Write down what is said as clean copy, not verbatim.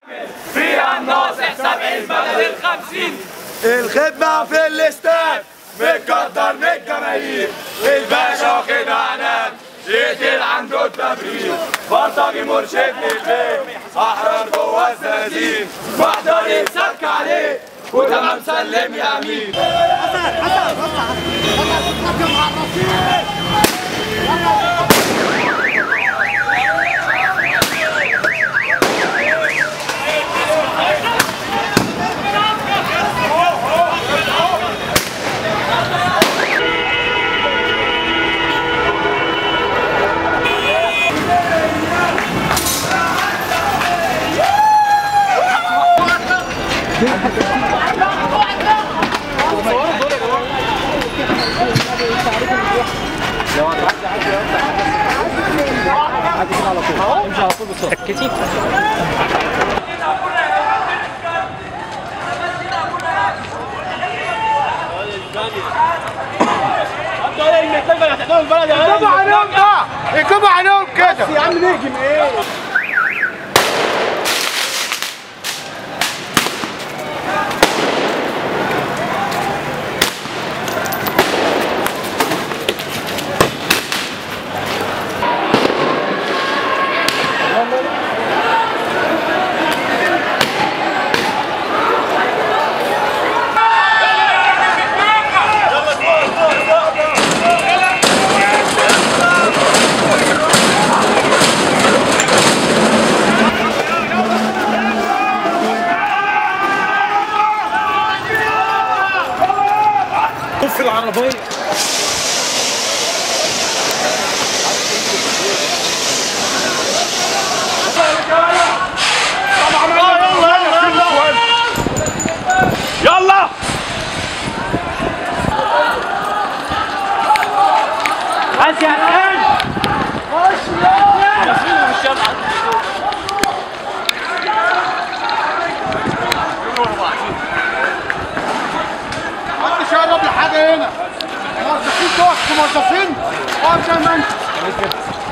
فيها الناصح 70 بدل ال50. الخدمة في الاستاد متقدر من الجماهير، الباشا واخد عنان يقتل عنده التبرير، بلطجي مرشد للبيت احرار جوه الزنازين، محضر يتسك عليه وتمام سلم يا امين. امشي على طول بسرعه كتير. اكبوا عليهم كده يا عم نهجم ايه؟ في العربية يلا بس يا حسين محدش يقرب لحاجة هنا. موظفين دوت موظفين. اقف زي ما انت.